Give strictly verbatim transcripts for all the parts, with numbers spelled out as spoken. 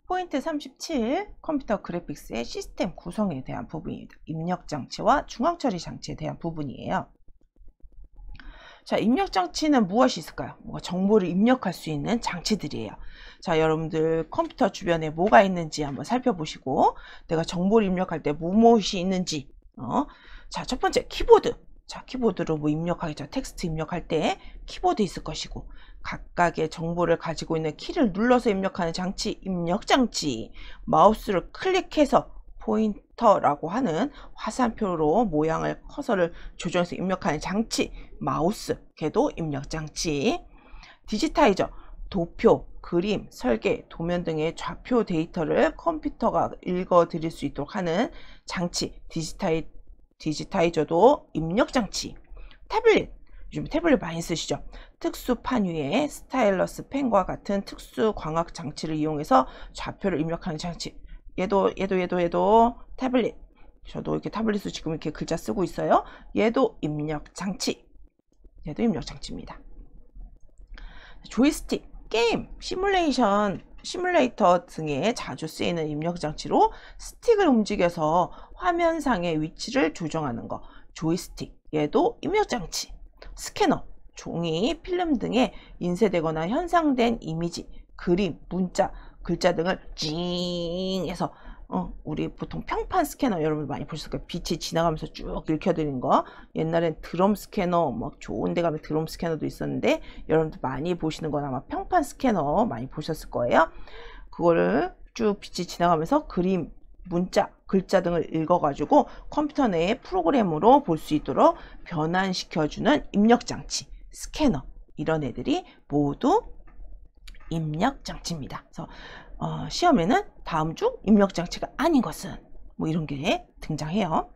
포인트 삼십칠, 컴퓨터 그래픽스의 시스템 구성에 대한 부분입니다. 입력 장치와 중앙 처리 장치에 대한 부분이에요. 자, 입력 장치는 무엇이 있을까요? 뭐 정보를 입력할 수 있는 장치들이에요. 자, 여러분들 컴퓨터 주변에 뭐가 있는지 한번 살펴보시고, 내가 정보를 입력할 때 무엇이 있는지, 어? 자, 첫 번째, 키보드. 자, 키보드로 뭐 입력하겠죠. 텍스트 입력할 때 키보드 있을 것이고, 각각의 정보를 가지고 있는 키를 눌러서 입력하는 장치, 입력 장치. 마우스를 클릭해서 포인터라고 하는 화살표로 모양을 커서를 조정해서 입력하는 장치, 마우스, 걔도 입력 장치. 디지타이저, 도표, 그림, 설계, 도면 등의 좌표 데이터를 컴퓨터가 읽어 드릴 수 있도록 하는 장치, 디지타이, 디지타이저도 입력 장치. 태블릿, 요즘 태블릿 많이 쓰시죠? 특수판 위에 스타일러스 펜과 같은 특수 광학 장치를 이용해서 좌표를 입력하는 장치. 얘도 얘도 얘도 얘도 태블릿. 저도 이렇게 타블릿으로 지금 이렇게 글자 쓰고 있어요. 얘도 입력 장치. 얘도 입력 장치입니다. 조이스틱, 게임, 시뮬레이션, 시뮬레이터 등에 자주 쓰이는 입력 장치로 스틱을 움직여서 화면상의 위치를 조정하는 거. 조이스틱, 얘도 입력 장치. 스캐너, 종이, 필름 등에 인쇄되거나 현상된 이미지, 그림, 문자, 글자 등을 징 해서 어, 우리 보통 평판 스캐너 여러분 많이 보셨을 거예요. 빛이 지나가면서 쭉 읽혀드리는 거. 옛날엔 드럼 스캐너, 막 좋은 데 가면 드럼 스캐너도 있었는데 여러분들 많이 보시는 건 아마 평판 스캐너 많이 보셨을 거예요. 그거를 쭉 빛이 지나가면서 그림, 문자, 글자 등을 읽어가지고 컴퓨터 내의 프로그램으로 볼 수 있도록 변환시켜주는 입력장치, 스캐너, 이런 애들이 모두 입력장치입니다. 그래서 어, 시험에는 다음 중 입력장치가 아닌 것은 뭐 이런 게 등장해요.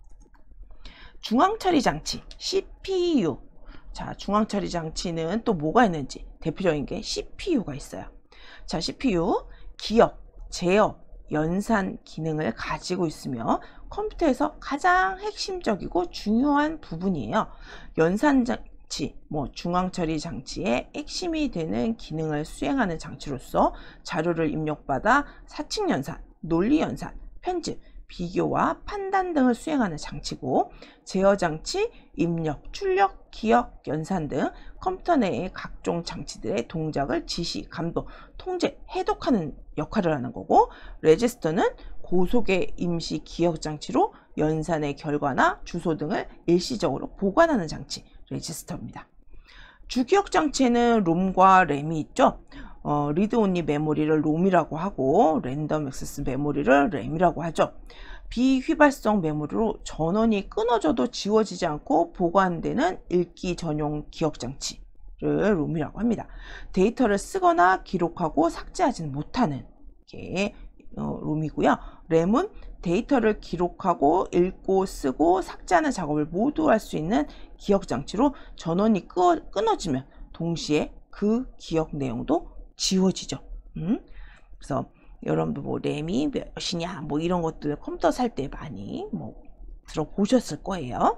중앙처리장치, 씨피유. 자, 중앙처리장치는 또 뭐가 있는지 대표적인 게 씨피유가 있어요. 자, 씨피유, 기억, 제어, 연산 기능을 가지고 있으며 컴퓨터에서 가장 핵심적이고 중요한 부분이에요. 연산장치, 뭐 중앙처리 장치의 핵심이 되는 기능을 수행하는 장치로서 자료를 입력받아 사칙 연산, 논리 연산, 편집, 비교와 판단 등을 수행하는 장치고, 제어 장치, 입력, 출력, 기억, 연산 등 컴퓨터 내의 각종 장치들의 동작을 지시, 감독, 통제, 해독하는 역할을 하는 거고, 레지스터는 고속의 임시 기억 장치로 연산의 결과나 주소 등을 일시적으로 보관하는 장치, 레지스터입니다. 주기억 장치에는 롬과 램이 있죠. 어, 리드 온리 메모리를 롬이라고 하고 랜덤 액세스 메모리를 램이라고 하죠. 비휘발성 메모리로 전원이 끊어져도 지워지지 않고 보관되는 읽기 전용 기억 장치를 롬이라고 합니다. 데이터를 쓰거나 기록하고 삭제하지는 못하는 게 어, 롬이고요. 램은 데이터를 기록하고 읽고 쓰고 삭제하는 작업을 모두 할 수 있는 기억 장치로 전원이 끊어, 끊어지면 동시에 그 기억 내용도 지워지죠. 음? 그래서 여러분들 뭐 램이 몇이냐 뭐 이런 것들 컴퓨터 살 때 많이 뭐 들어보셨을 거예요.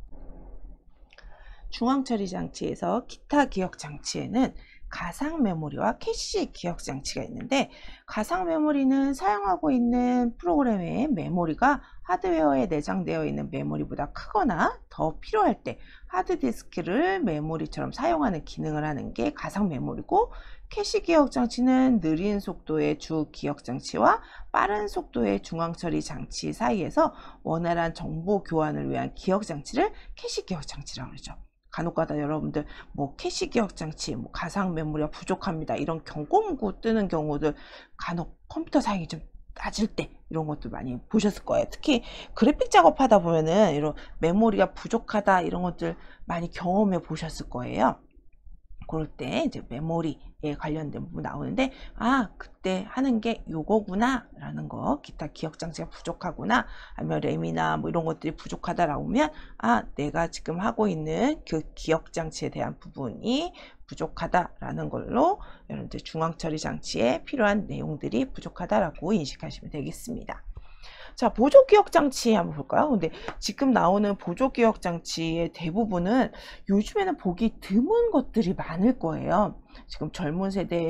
중앙처리 장치에서 기타 기억 장치에는 가상 메모리와 캐시 기억 장치가 있는데, 가상 메모리는 사용하고 있는 프로그램의 메모리가 하드웨어에 내장되어 있는 메모리보다 크거나 더 필요할 때 하드디스크를 메모리처럼 사용하는 기능을 하는 게 가상 메모리고, 캐시 기억 장치는 느린 속도의 주 기억 장치와 빠른 속도의 중앙처리 장치 사이에서 원활한 정보 교환을 위한 기억 장치를 캐시 기억 장치라고 그러죠. 간혹가다 여러분들 뭐 캐시 기억 장치, 뭐 가상 메모리가 부족합니다, 이런 경고문구 뜨는 경우들 간혹 컴퓨터 사양이 좀 낮을 때 이런 것들 많이 보셨을 거예요. 특히 그래픽 작업하다 보면은 이런 메모리가 부족하다 이런 것들 많이 경험해 보셨을 거예요. 그럴 때 이제 메모리에 관련된 부분 나오는데, 아 그때 하는 게 요거구나 라는 거, 기타 기억 장치가 부족하구나, 아니면 램이나 뭐 이런 것들이 부족하다라고 하면 아 내가 지금 하고 있는 그 기억 장치에 대한 부분이 부족하다라는 걸로 여러분들 중앙처리 장치에 필요한 내용들이 부족하다라고 인식하시면 되겠습니다. 자, 보조기억 장치 한번 볼까요? 근데 지금 나오는 보조기억 장치의 대부분은 요즘에는 보기 드문 것들이 많을 거예요. 지금 젊은 세대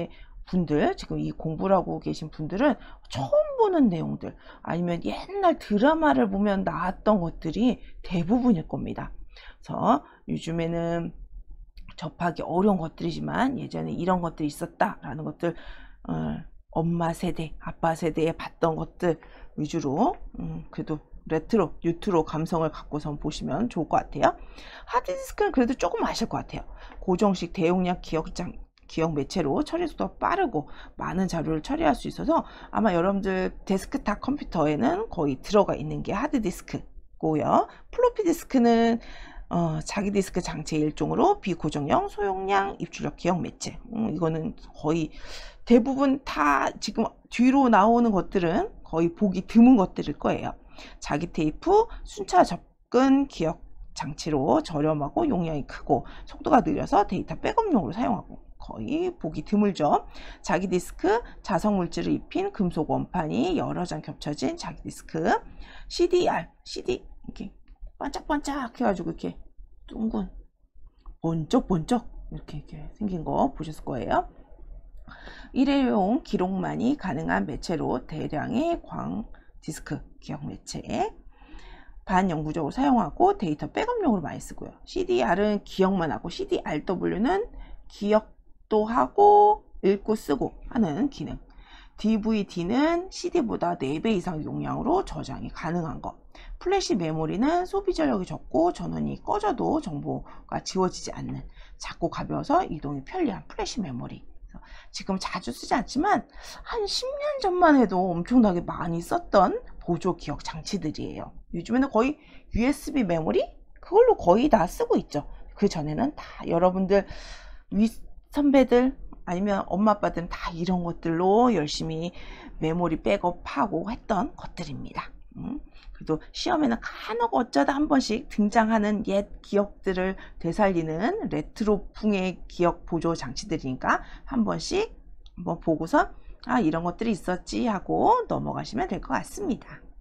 분들, 지금 이 공부를 하고 계신 분들은 처음 보는 내용들, 아니면 옛날 드라마를 보면 나왔던 것들이 대부분일 겁니다. 그래서 요즘에는 접하기 어려운 것들이지만 예전에 이런 것들이 있었다라는 것들, 어, 엄마 세대, 아빠 세대에 봤던 것들 위주로 음, 그래도 레트로, 뉴트로 감성을 갖고선 보시면 좋을 것 같아요. 하드디스크는 그래도 조금 아실 것 같아요. 고정식 대용량 기억장, 기억 매체로 처리 속도가 빠르고 많은 자료를 처리할 수 있어서 아마 여러분들 데스크탑 컴퓨터에는 거의 들어가 있는 게 하드디스크고요. 플로피 디스크는 어, 자기 디스크 장치의 일종으로 비고정형 소용량 입출력 기억 매체. 음, 이거는 거의 대부분 다 지금 뒤로 나오는 것들은 거의 보기 드문 것들일 거예요. 자기 테이프 순차 접근 기억 장치로 저렴하고 용량이 크고 속도가 느려서 데이터 백업용으로 사용하고 거의 보기 드물죠. 자기 디스크 자석 물질을 입힌 금속 원판이 여러 장 겹쳐진 자기 디스크. 씨디알, 씨디 이렇게 반짝반짝 해가지고 이렇게 둥근 번쩍번쩍 이렇게, 이렇게 생긴 거 보셨을 거예요. 일회용 기록만이 가능한 매체로 대량의 광 디스크 기억 매체 반영구적으로 사용하고 데이터 백업용으로 많이 쓰고요. 씨디알은 기억만 하고 씨디알더블유는 기억도 하고 읽고 쓰고 하는 기능. 디브이디는 씨디보다 네 배 이상 용량으로 저장이 가능한 것. 플래시 메모리는 소비 전력이 적고 전원이 꺼져도 정보가 지워지지 않는 작고 가벼워서 이동이 편리한 플래시 메모리. 지금 자주 쓰지 않지만 한 십 년 전만 해도 엄청나게 많이 썼던 보조 기억 장치들이에요. 요즘에는 거의 유에스비 메모리? 그걸로 거의 다 쓰고 있죠. 그 전에는 다 여러분들 윗 선배들 아니면 엄마 아빠들은 다 이런 것들로 열심히 메모리 백업하고 했던 것들입니다. 음, 그래도 시험에는 간혹 어쩌다 한 번씩 등장하는 옛 기억들을 되살리는 레트로풍의 기억 보조 장치들이니까 한 번씩 한번 보고서 아 이런 것들이 있었지 하고 넘어가시면 될 것 같습니다.